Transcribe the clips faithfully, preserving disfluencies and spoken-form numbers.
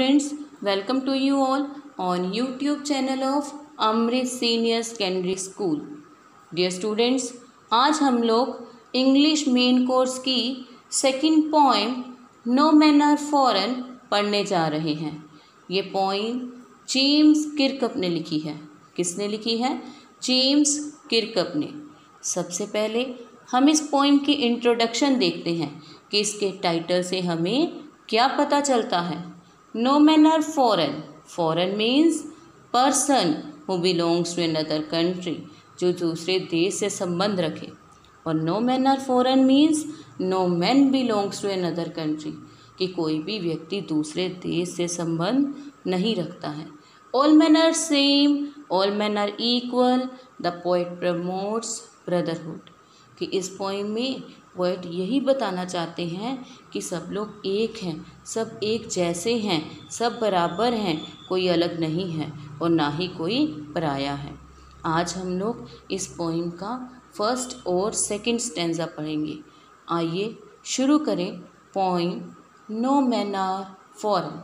Friends, welcome to you all on YouTube channel of Amrit Senior Secondary School. Dear students, आज हम लोग English main course की second poem no man are foreign पढ़ने जा रहे हैं। ये पोइम जेम्स किर्कअप ने लिखी है। किसने लिखी है? जेम्स किर्कअप ने। सबसे पहले हम इस पोइम की इंट्रोडक्शन देखते हैं कि इसके टाइटल से हमें क्या पता चलता है। No men are foreign. Foreign means person who belongs to another country, जो दूसरे देश से संबंध रखे। और no men are foreign means no man belongs to another country, कि कोई भी व्यक्ति दूसरे देश से संबंध नहीं रखता है। All men are same, all men are equal. The poet promotes brotherhood, कि इस पोइम में पोएट यही बताना चाहते हैं कि सब लोग एक हैं, सब एक जैसे हैं, सब बराबर हैं, कोई अलग नहीं है और ना ही कोई पराया है। आज हम लोग इस पोइम का फर्स्ट और सेकंड स्टैंजा पढ़ेंगे। आइए शुरू करें poem no man are foreign.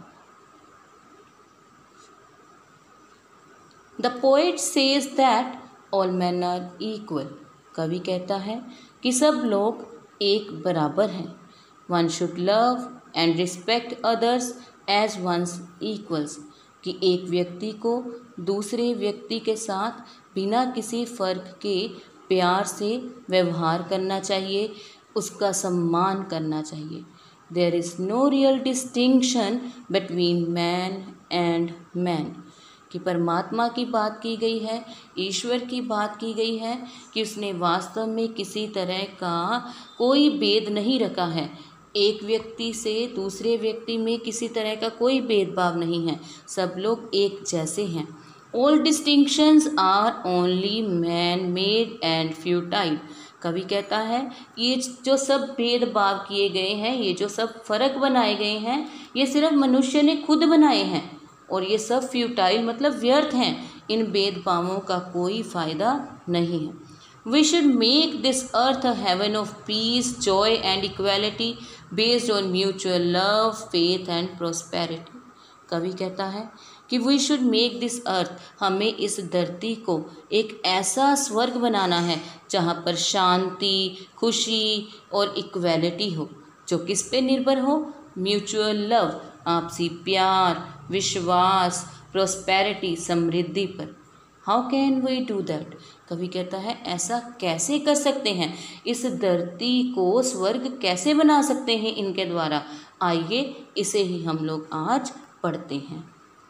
The poet says that all man are equal. कवि कहता है कि सब लोग एक बराबर हैं। One should love and respect others as one's equals, कि एक व्यक्ति को दूसरे व्यक्ति के साथ बिना किसी फ़र्क के प्यार से व्यवहार करना चाहिए, उसका सम्मान करना चाहिए। There is no real distinction between man and man, कि परमात्मा की बात की गई है, ईश्वर की बात की गई है कि उसने वास्तव में किसी तरह का कोई भेद नहीं रखा है। एक व्यक्ति से दूसरे व्यक्ति में किसी तरह का कोई भेदभाव नहीं है, सब लोग एक जैसे हैं। All distinctions are only man made and futile. कवि कहता है ये जो सब भेदभाव किए गए हैं, ये जो सब फ़र्क बनाए गए हैं, ये सिर्फ मनुष्य ने खुद बनाए हैं और ये सब फ्यूटाइल मतलब व्यर्थ हैं। इन भेदभावों का कोई फ़ायदा नहीं है। We should make this earth a heaven of peace, joy and equality based on mutual love, faith and prosperity. कवि कहता है कि we should make this earth, हमें इस धरती को एक ऐसा स्वर्ग बनाना है जहाँ पर शांति, खुशी और इक्वालिटी हो, जो किस पे निर्भर हो? म्यूचुअल लव, आपसी प्यार, विश्वास, प्रोस्पेरिटी, समृद्धि पर। How can we do that? कवि कहता है ऐसा कैसे कर सकते हैं, इस धरती को स्वर्ग कैसे बना सकते हैं इनके द्वारा। आइए इसे ही हम लोग आज पढ़ते हैं।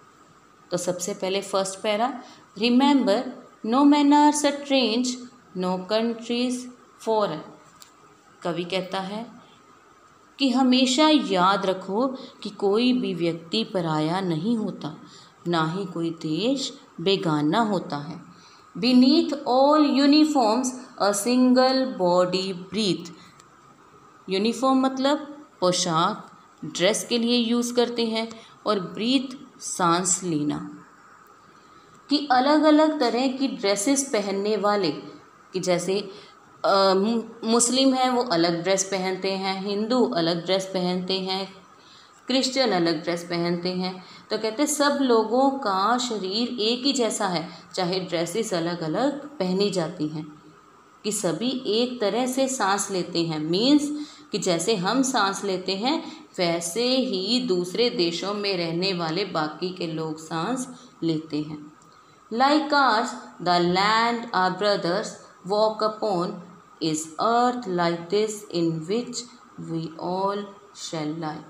तो सबसे पहले first para, remember no man are strange, no countries foreign. कवि कहता है कि हमेशा याद रखो कि कोई भी व्यक्ति पराया नहीं होता, ना ही कोई देश बेगाना होता है। Beneath all uniforms a single body breathe. Uniform मतलब पोशाक, ड्रेस के लिए यूज़ करते हैं, और ब्रीथ सांस लेना, कि अलग अलग तरह की ड्रेसेस पहनने वाले, कि जैसे आ, मुस्लिम हैं वो अलग ड्रेस पहनते हैं, हिंदू अलग ड्रेस पहनते हैं, क्रिश्चियन अलग ड्रेस पहनते हैं। तो कहते सब लोगों का शरीर एक ही जैसा है, चाहे ड्रेसेस अलग अलग पहनी जाती हैं, कि सभी एक तरह से सांस लेते हैं। मीन्स कि जैसे हम सांस लेते हैं वैसे ही दूसरे देशों में रहने वाले बाकी के लोग सांस लेते हैं। Like ours the land our brothers walk upon is earth like this in which we all shall lie,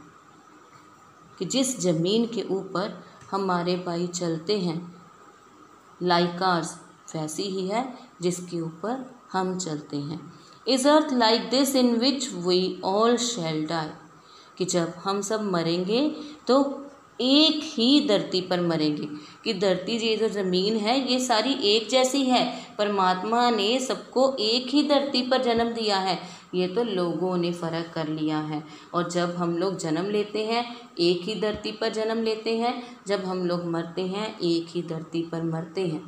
कि जिस जमीन के ऊपर हमारे भाई चलते हैं, like ours वैसी ही है जिसके ऊपर हम चलते हैं। is earth like this in which we all shall die, कि जब हम सब मरेंगे तो एक ही धरती पर मरेंगे, कि धरती ये जो ज़मीन है ये सारी एक जैसी है। परमात्मा ने सबको एक ही धरती पर जन्म दिया है, ये तो लोगों ने फ़र्क कर लिया है। और जब हम लोग जन्म लेते हैं एक ही धरती पर जन्म लेते हैं, जब हम लोग मरते हैं एक ही धरती पर मरते हैं।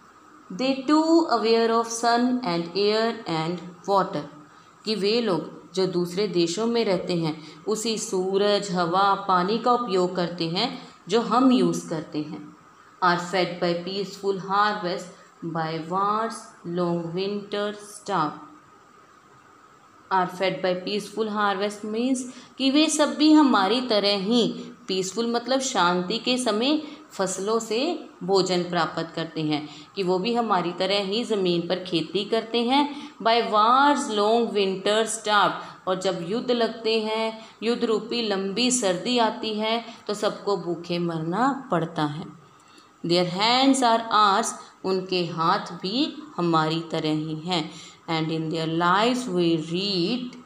They too aware of sun and air and water, कि वे लोग जो दूसरे देशों में रहते हैं उसी सूरज, हवा, पानी का उपयोग करते हैं जो हम यूज़ करते हैं। Are fed by peaceful harvest by wars long winter starve. Are fed by peaceful harvest means कि वे सब भी हमारी तरह ही, पीसफुल मतलब शांति के समय फसलों से भोजन प्राप्त करते हैं, कि वो भी हमारी तरह ही ज़मीन पर खेती करते हैं। By wars long winter starve, और जब युद्ध लगते हैं, युद्ध रूपी लंबी सर्दी आती है तो सबको भूखे मरना पड़ता है। देयर हैंड्स आर आर्स, उनके हाथ भी हमारी तरह ही हैं। And in their lives we read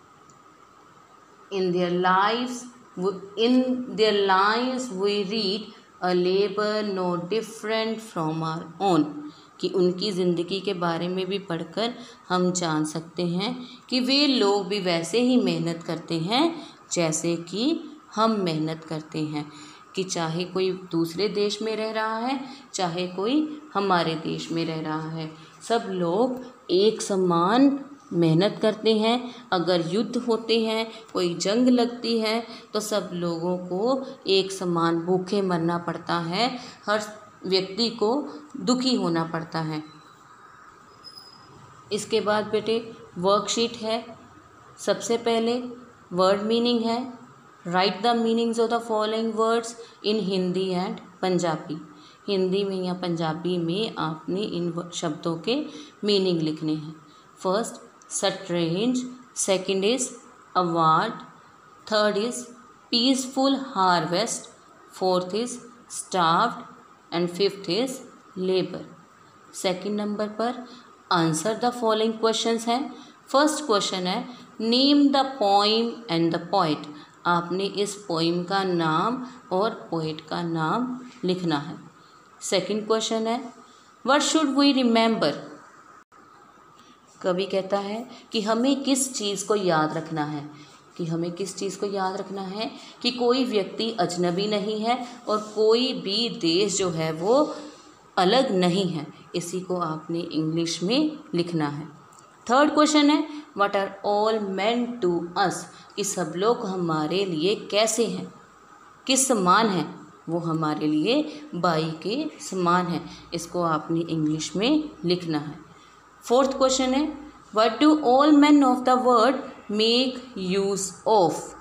in their lives in their lives we read a labour no different from our own, कि उनकी ज़िंदगी के बारे में भी पढ़कर हम जान सकते हैं कि वे लोग भी वैसे ही मेहनत करते हैं जैसे कि हम मेहनत करते हैं, कि चाहे कोई दूसरे देश में रह रहा है, चाहे कोई हमारे देश में रह रहा है, सब लोग एक समान मेहनत करते हैं। अगर युद्ध होते हैं, कोई जंग लगती है, तो सब लोगों को एक समान भूखे मरना पड़ता है, हर व्यक्ति को दुखी होना पड़ता है। इसके बाद बेटे वर्कशीट है। सबसे पहले वर्ड मीनिंग है। Write the meanings of the following words in Hindi and Punjabi. Hindi में या पंजाबी में आपने इन शब्दों के मीनिंग लिखने हैं। First strange, second is award, third is peaceful harvest, fourth is starved and fifth is labour. Second number पर आंसर द फॉलोइंग क्वेश्चंस हैं। फर्स्ट क्वेश्चन है name the poem and the poet. आपने इस poem का नाम और poet का नाम लिखना है। सेकंड क्वेश्चन है व्हाट शुड वी रिमेंबर। कवि कहता है कि हमें किस चीज़ को याद रखना है, कि हमें किस चीज़ को याद रखना है कि कोई व्यक्ति अजनबी नहीं है और कोई भी देश जो है वो अलग नहीं है। इसी को आपने इंग्लिश में लिखना है। थर्ड क्वेश्चन है what are all meant to us, कि सब लोग हमारे लिए कैसे हैं, किस समान हैं, वो हमारे लिए बाई के समान हैं। इसको आपने इंग्लिश में लिखना है। फोर्थ क्वेश्चन है what do all men of the world make use of.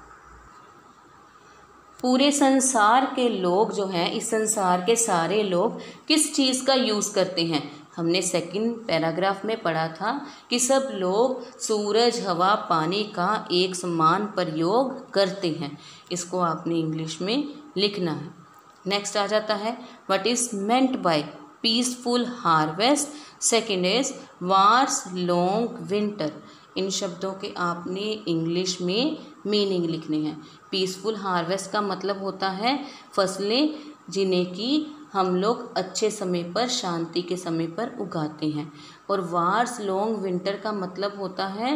पूरे संसार के लोग जो हैं, इस संसार के सारे लोग किस चीज़ का यूज़ करते हैं। हमने सेकंड पैराग्राफ में पढ़ा था कि सब लोग सूरज, हवा, पानी का एक समान प्रयोग करते हैं। इसको आपने इंग्लिश में लिखना है। नेक्स्ट आ जाता है what is meant by peaceful harvest, second is wars long winter. इन शब्दों के आपने इंग्लिश में मीनिंग लिखने हैं। पीसफुल हार्वेस्ट का मतलब होता है फसलें जिन्हें कि हम लोग अच्छे समय पर, शांति के समय पर उगाते हैं, और वार्स लॉन्ग विंटर का मतलब होता है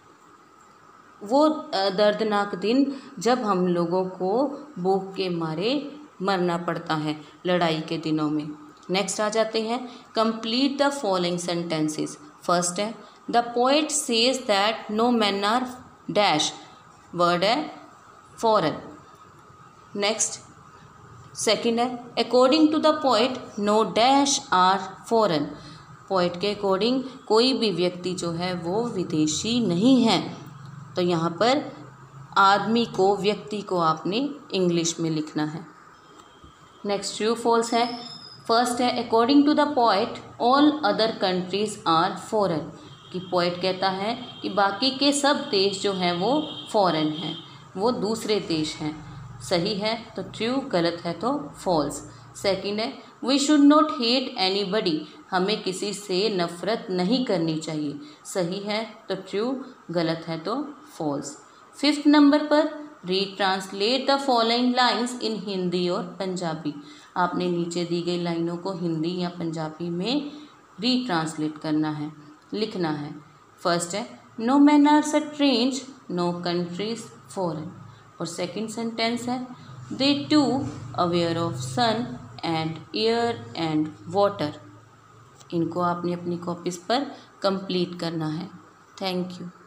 वो दर्दनाक दिन जब हम लोगों को भूख के मारे मरना पड़ता है लड़ाई के दिनों में। नेक्स्ट आ जाते हैं complete the following sentences. First है the poet says that no man are dash, word है फॉरेन। नेक्स्ट सेकंड है according to the poet no dash are foreign. Poet के अकॉर्डिंग कोई भी व्यक्ति जो है वो विदेशी नहीं है। तो यहाँ पर आदमी को, व्यक्ति को आपने इंग्लिश में लिखना है। नेक्स्ट ट्रू फॉल्स है। फर्स्ट है according to the poet all other countries are foreign, कि पोइट कहता है कि बाकी के सब देश जो हैं वो फॉरेन हैं, वो दूसरे देश हैं। सही है तो ट्रू, गलत है तो फॉल्स। सेकंड है we should not hate anybody, हमें किसी से नफ़रत नहीं करनी चाहिए। सही है तो ट्रू, गलत है तो फॉल्स। फिफ्थ नंबर पर retranslate the following lines in Hindi और पंजाबी। आपने नीचे दी गई लाइनों को हिंदी या पंजाबी में रीट्रांसलेट करना है, लिखना है। फर्स्ट है no man are strange, no countries foreign. और सेकंड सेंटेंस है they too aware of sun and air and water. इनको आपने अपनी कॉपीज़ पर कंप्लीट करना है। Thank you.